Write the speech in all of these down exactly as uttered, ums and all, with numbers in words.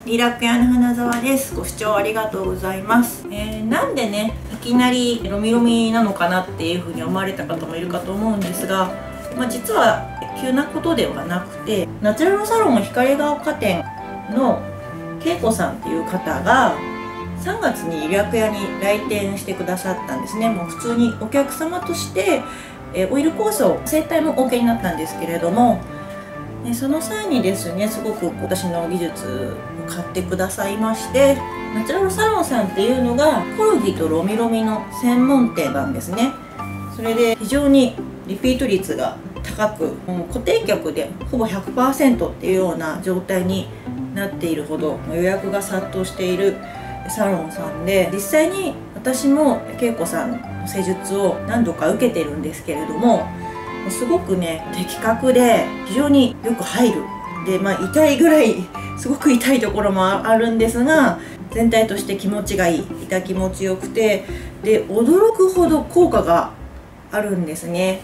リラク屋の花沢です。ご視聴ありがとうございます。えー、なんでねいきなりロミロミなのかなっていうふうに思われた方もいるかと思うんですが、まあ、実は急なことではなくて、ナチュラルサロン光が丘店の恵子さんっていう方がさんがつにリラク屋に来店してくださったんですね。もう普通にお客様として、えー、オイル構想整体も オーケー になったんですけれども、でその際にですねすごく私の技術を買ってくださいまして、ナチュラルサロンさんっていうのがコルギとロミロミの専門店なんですね。それで非常にリピート率が高く、もう固定客でほぼ ひゃくパーセント っていうような状態になっているほど予約が殺到しているサロンさんで、実際に私も恵子さんの施術を何度か受けてるんですけれども、すごくね的確で非常によく入る。でまあ痛いぐらいすごく痛いところもあるんですが、全体として気持ちがいい、痛気持ちよくて、で驚くほど効果があるんですね。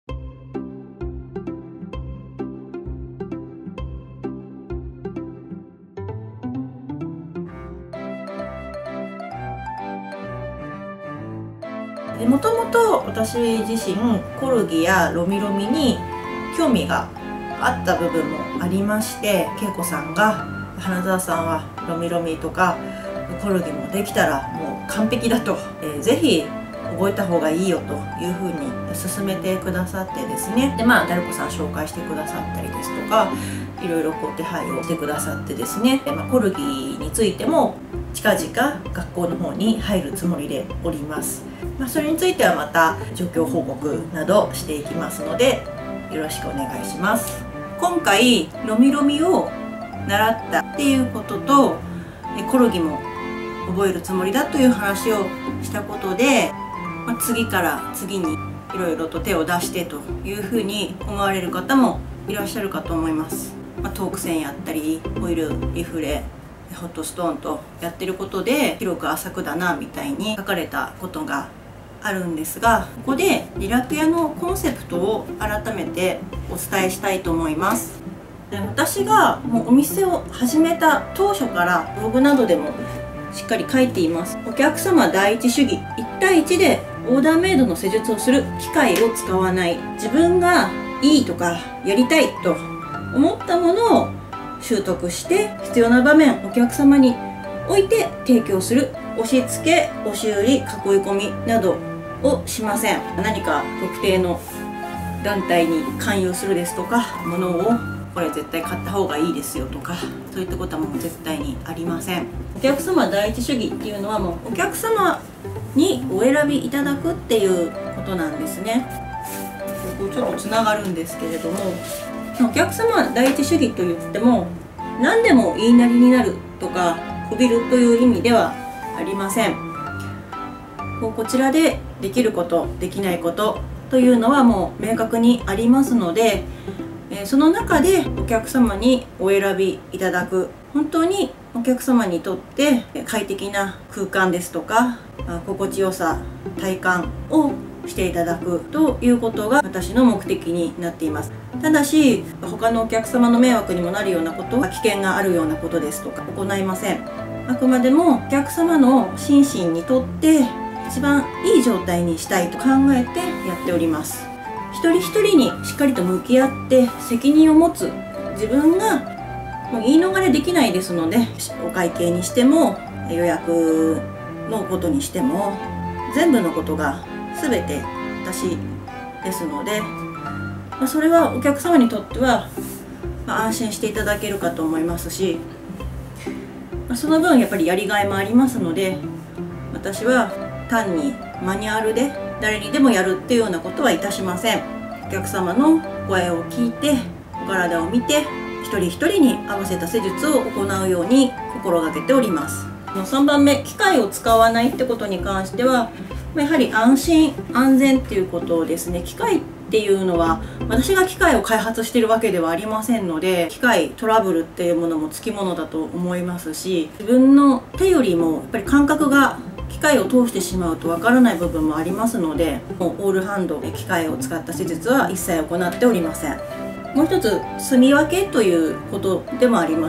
もともと私自身コルギやロミロミに興味があった部分もありまして、恵子さんが花澤さんはロミロミとかコルギもできたらもう完璧だと、えー、ぜひ覚えた方がいいよというふうに勧めてくださってですね、でまあダルコさん紹介してくださったりですとか、いろいろこう手配をしてくださってですね、まあ、コルギについても近々学校の方に入るつもりでおります。まあ、それについてはまた状況報告などしていきますのでよろしくお願いします。今回ロミロミを習ったっていうこととコルギも覚えるつもりだという話をしたことで、まあ、次から次にいろいろと手を出してというふうに思われる方もいらっしゃるかと思います。まあ、トーク線やったりオイルリフレホットストーンとやってることで広く浅くだなみたいに書かれたことがあるんですが、ここでリラク屋のコンセプトを改めてお伝えしたいと思います。で私がもうお店を始めた当初からブログなどでもしっかり書いています。お客様第一主義、いち対いちでオーダーメイドの施術をする機械を使わない、自分がいいとかやりたいと思ったものを習得して必要な場面お客様に置いて提供する、押し付け押し売り囲い込みなどをしません。何か特定の団体に勧誘するですとか、物をこれ絶対買った方がいいですよとか、そういったことはもう絶対にありません。お客様第一主義っていうのはもうお客様にお選びいただくっていうことなんですね。ここちょっとつながるんですけれども、お客様第一主義といっても何でも言いなりになるとかこびるという意味ではありません。こちらでできることできないことというのはもう明確にありますので、その中でお客様にお選びいただく、本当にお客様にとって快適な空間ですとか心地よさ体感をしていただくということが私の目的になっています。ただし他のお客様の迷惑にもなるようなことは危険があるようなことですとか行いません。あくまでもお客様の心身にとって一番いい状態にしたいと考えてやっております。一人一人にしっかりと向き合って責任を持つ、自分がもう言い逃れできないですので、お会計にしても予約のことにしても全部のことが全て私ですので、まあ、それはお客様にとっては、まあ、安心していただけるかと思いますし、まあ、その分やっぱりやりがいもありますので、私は単にマニュアルで誰にでもやるっていうようなことはいたしません。お客様の声を聞いてお体を見て一人一人に合わせた施術を行うように心がけております。さんばんめ、機械を使わないってことに関してはやはり安心安全っていうことですね。機械っていうのは私が機械を開発しているわけではありませんので、機械トラブルっていうものもつきものだと思いますし、自分の手よりもやっぱり感覚が機械を通してしまうとわからない部分もありますので、もうオールハンドで機械を使った施術は一切行っておりません。もう一つ、住み分けということでもあります。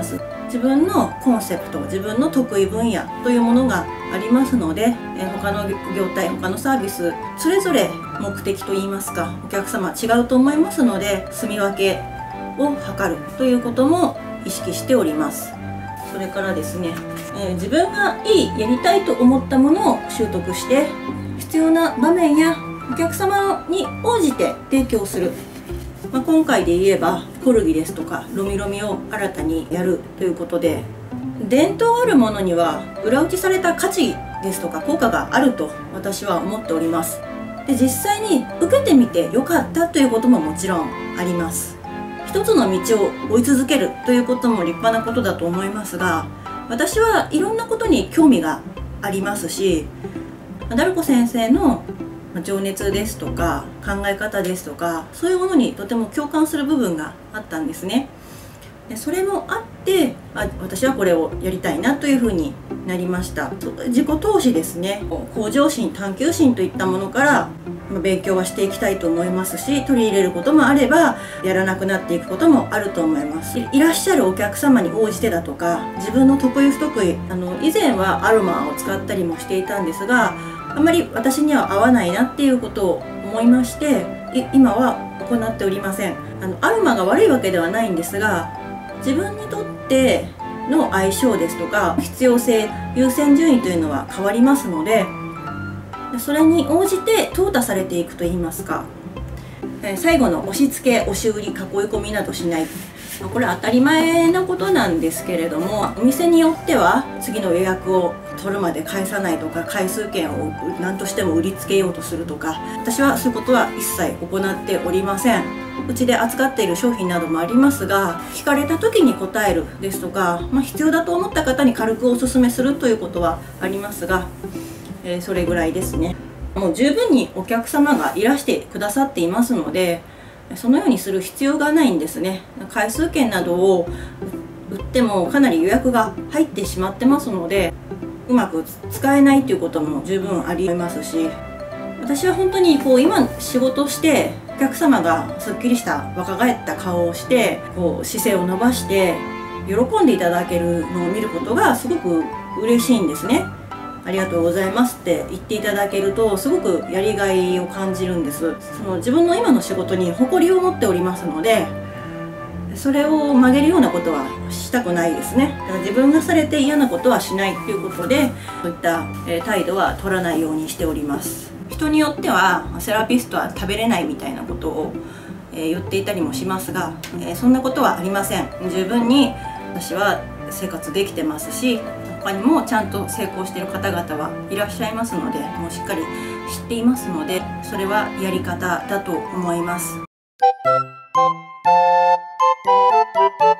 自分のコンセプト、自分の得意分野というものがありますので、え他の業態、他のサービスそれぞれ目的といいますか、お客様違うと思いますので、住み分けを図るということも意識しております。それからですね、えー、自分がいい、やりたいと思ったものを習得して、必要な場面やお客様に応じて提供する。まあ、今回で言えばコルギですとかロミロミを新たにやるということで、伝統あるものには裏打ちされた価値ですとか効果があると私は思っております。で、実際に受けてみてよかったということももちろんあります。一つの道を追い続けるということも立派なことだと思いますが、私はいろんなことに興味がありますし、ダルコ先生の情熱ですとか考え方ですとか、そういうものにとても共感する部分があったんですね。でそれもあってあ私はこれをやりたいなというふうになりました。自己投資ですね、向上心、探求心といったものから勉強はしていきたいと思いますし、取り入れることもあればやらなくなっていくこともあると思います。いらっしゃるお客様に応じてだとか、自分の得意不得意、あの以前はアロマを使ったりもしていたんですが、あまり私には合わないなっていうことを思いまして、今は行っておりません。あのアロマが悪いわけではないんですが、自分にとっての相性ですとか必要性、優先順位というのは変わりますので、それに応じて淘汰されていくといいますか、最後の押し付け、押し売り、囲い込みなどしない、これは当たり前のことなんですけれども、お店によっては次の予約を取るまで返さないとか、回数券を何としても売りつけようとするとか、私はそういうことは一切行っておりません。うちで扱っている商品などもありますが、聞かれた時に答えるですとか、まあ、必要だと思った方に軽くお勧めするということはありますが、えー、それぐらいですね。もう十分にお客様がいらしてくださっていますので、そのようにする必要がないんですね。回数券などを売ってもかなり予約が入ってしまってますので、うまく使えないということも十分ありますし、私は本当にこう今仕事してお客様がすっきりした若返った顔をして、こう姿勢を伸ばして喜んでいただけるのを見ることがすごく嬉しいんですね。ありがとうございますって言っていただけるとすごくやりがいを感じるんです。その自分の今の仕事に誇りを持っておりますので、それを曲げるようなことはしたくないですね。だから自分がされて嫌なことはしないということで、そういった態度は取らないようにしております。人によってはセラピストは食べれないみたいなことを言っていたりもしますが、そんなことはありません。十分に私は生活できてますし、他にもちゃんと成功している方々はいらっしゃいますので、もうしっかり知っていますので、それはやり方だと思います。